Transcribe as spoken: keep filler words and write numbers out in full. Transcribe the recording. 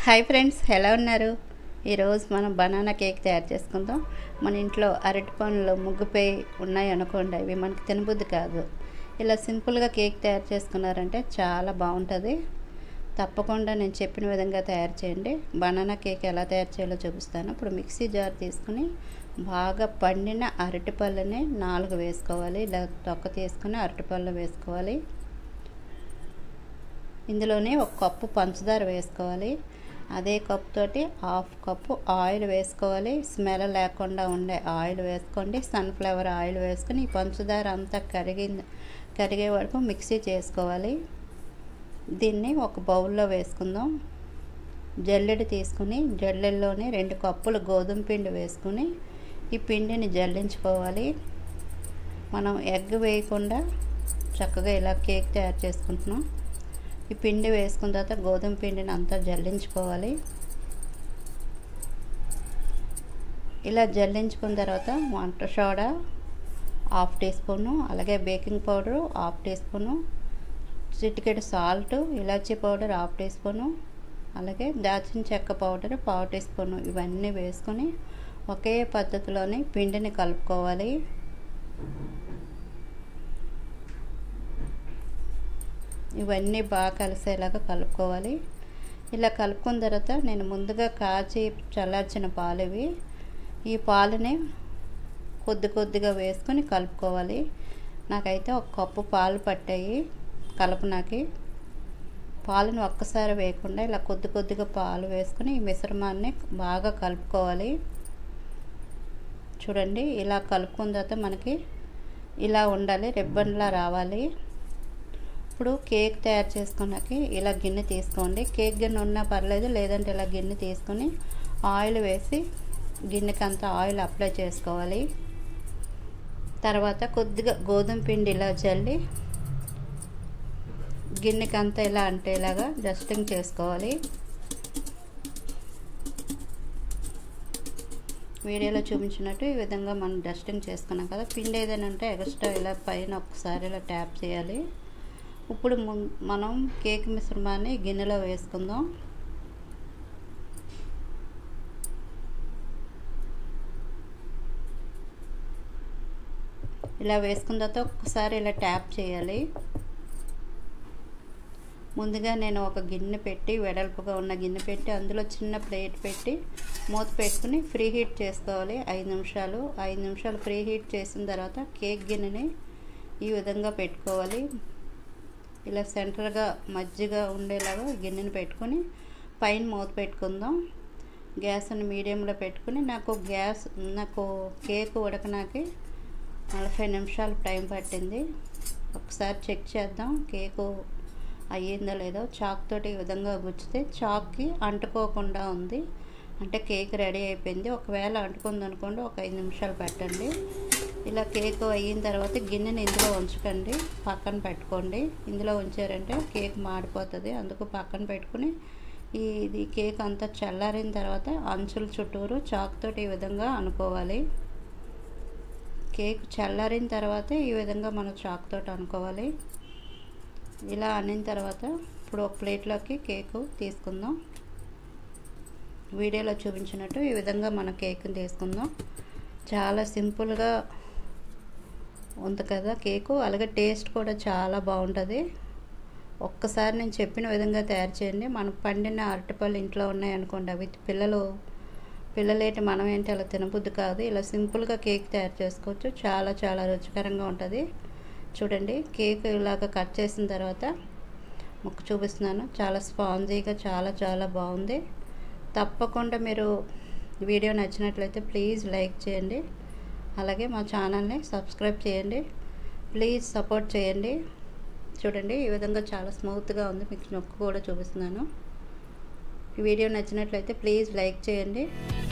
Hi friends, ఎలా ఉన్నారు? ఈరోజు మనం బనానా కేక్ తయారు చేసుకుందాం. మన ఇంట్లో అరటి పండ్లు ముగ్గుపై ఉన్నాయి అనుకోండి, అవి మనకి తినబుద్ధి కాదు. ఇలా సింపుల్గా కేక్ తయారు చేసుకున్నారంటే చాలా బాగుంటుంది. తప్పకుండా నేను చెప్పిన విధంగా తయారు చేయండి. బనానా కేక్ ఎలా తయారు చేయాలో చూపిస్తాను. ఇప్పుడు మిక్సీ జార్ తీసుకుని బాగా పండిన అరటిపళ్ళని నాలుగు వేసుకోవాలి. ఇలా తొక్క తీసుకుని అరటిపళ్ళు వేసుకోవాలి. ఇందులోనే ఒక కప్పు పంచదార వేసుకోవాలి. అదే కప్పు తోటి హాఫ్ కప్పు ఆయిల్ వేసుకోవాలి. స్మెల్ లేకుండా ఉండే ఆయిల్ వేసుకోండి. సన్ఫ్లవర్ ఆయిల్ వేసుకొని ఈ పంచదార అంతా కరిగి కరిగే వరకు మిక్సీ చేసుకోవాలి. దీన్ని ఒక బౌల్లో వేసుకుందాం. జల్లెడ తీసుకుని జల్లెడలోనే రెండు కప్పులు గోధుమ పిండి వేసుకుని ఈ పిండిని జల్లించుకోవాలి. మనం ఎగ్ వేయకుండా చక్కగా ఇలా కేక్ తయారు చేసుకుంటున్నాం. ఈ పిండి వేసుకున్న తర్వాత గోధుమ పిండిని అంతా జల్లించుకోవాలి. ఇలా జల్లించుకున్న తర్వాత వంట సోడా హాఫ్ టీ స్పూను, అలాగే baking powder half teaspoon, చిటికెడు సాల్ట్, ఇలాచీ పౌడర్ హాఫ్ టీ స్పూను, అలాగే దాల్చిన చెక్క పౌడర్ పావు టీ స్పూను ఇవన్నీ వేసుకొని ఒకే పద్ధతిలోని పిండిని కలుపుకోవాలి. ఇవన్నీ బాగా కలిసేలాగా కలుపుకోవాలి. ఇలా కలుపుకున్న తర్వాత నేను ముందుగా కాచి చల్లార్చిన పాలు ఇవి ఈ పాలని కొద్ది కొద్దిగా వేసుకొని కలుపుకోవాలి. నాకైతే ఒక కప్పు పాలు పట్టాయి కలపనాకి. పాలను ఒక్కసారి వేయకుండా ఇలా కొద్ది కొద్దిగా పాలు వేసుకొని ఈ మిశ్రమాన్ని బాగా కలుపుకోవాలి. చూడండి, ఇలా కలుపుకున్న తర్వాత మనకి ఇలా ఉండాలి, రిబ్బన్లా రావాలి. ఇప్పుడు కేక్ తయారు చేసుకున్నాక ఇలా గిన్నె తీసుకోండి. కేక్ గిన్నె ఉన్నా పర్లేదు, లేదంటే ఇలా గిన్నె తీసుకొని ఆయిల్ వేసి గిన్నెకి అంతా ఆయిల్ అప్లై చేసుకోవాలి. తర్వాత కొద్దిగా గోధుమ పిండి ఇలా చల్లి గిన్నెకి అంతా ఇలా అంటేలాగా డస్టింగ్ చేసుకోవాలి. వీడియోలో చూపించినట్టు ఈ విధంగా మనం డస్టింగ్ చేసుకున్నాం కదా. పిండి ఏదైనా ఉంటే ఎక్స్ట్రా ఇలా పైన ఒకసారి ఇలా ట్యాప్ చేయాలి. ఇప్పుడు మనం కేక్ మిశ్రమాన్ని గిన్నెలో వేసుకుందాం. ఇలా వేసుకున్న తర్వాత ఒక్కసారి ఇలా ట్యాప్ చేయాలి. ముందుగా నేను ఒక గిన్నె పెట్టి వెడల్పుగా ఉన్న గిన్నె పెట్టి అందులో చిన్న ప్లేట్ పెట్టి మూత పెట్టుకుని ఫ్రీ హీట్ చేసుకోవాలి. ఐదు నిమిషాలు ఐదు నిమిషాలు ఫ్రీ హీట్ చేసిన తర్వాత కేక్ గిన్నెని ఈ విధంగా పెట్టుకోవాలి. ఇలా సెంటర్గా మజ్జిగా ఉండేలాగా గిన్నెని పెట్టుకొని పైన మూత పెట్టుకుందాం. గ్యాస్ని మీడియంలో పెట్టుకుని నాకు గ్యాస్ నాకు కేక్ ఉడకనాకి నలభై నిమిషాలు టైం పట్టింది. ఒకసారి చెక్ చేద్దాం కేకు అయ్యిందో లేదో. చాక్ తోటి ఈ విధంగా గుచ్చితే చాక్కి అంటుకోకుండా ఉంది, అంటే కేక్ రెడీ అయిపోయింది. ఒకవేళ అంటుకుంది అనుకోండి, ఒక ఐదు నిమిషాలు పెట్టండి. ఇలా కేక్ అయిన తర్వాత గిన్నెని ఇందులో ఉంచకండి, పక్కన పెట్టుకోండి. ఇందులో ఉంచారంటే కేక్ మాడిపోతుంది, అందుకు పక్కన పెట్టుకుని ఇది కేక్ అంతా చల్లారిన తర్వాత అంచుల చుట్టూరు చాక్ తోటి ఈ విధంగా అనుకోవాలి. కేక్ చల్లారిన తర్వాత ఈ విధంగా మనం చాక్ తోటి అనుకోవాలి. ఇలా అనిన తర్వాత ఇప్పుడు ఒక ప్లేట్లోకి కేకు తీసుకుందాం. వీడియోలో చూపించినట్టు ఈ విధంగా మన కేక్ని తీసుకుందాం. చాలా సింపుల్గా ఉంది కదా కేకు, అలాగే టేస్ట్ కూడా చాలా బాగుంటుంది. ఒక్కసారి నేను చెప్పిన విధంగా తయారు చేయండి. మనం పండిన అరటిపళ్ళు ఇంట్లో ఉన్నాయనుకోండి, అవి పిల్లలు పిల్లలేటి మనం ఏంటి అలా తినబుద్ధి కాదు. ఇలా సింపుల్గా కేక్ తయారు చేసుకోవచ్చు, చాలా చాలా రుచికరంగా ఉంటుంది. చూడండి, కేక్ ఇలాగ కట్ చేసిన తర్వాత ముక్క చూపిస్తున్నాను. చాలా స్పాంజీగా చాలా చాలా బాగుంది. తప్పకుండా మీరు వీడియో నచ్చినట్లయితే ప్లీజ్ లైక్ చేయండి, అలాగే మా ఛానల్ని సబ్స్క్రైబ్ చేయండి. ప్లీజ్ సపోర్ట్ చేయండి. చూడండి, ఈ విధంగా చాలా స్మూత్గా ఉంది. మీకు నొక్కు కూడా చూపిస్తున్నాను. ఈ వీడియో నచ్చినట్లయితే ప్లీజ్ లైక్ చేయండి.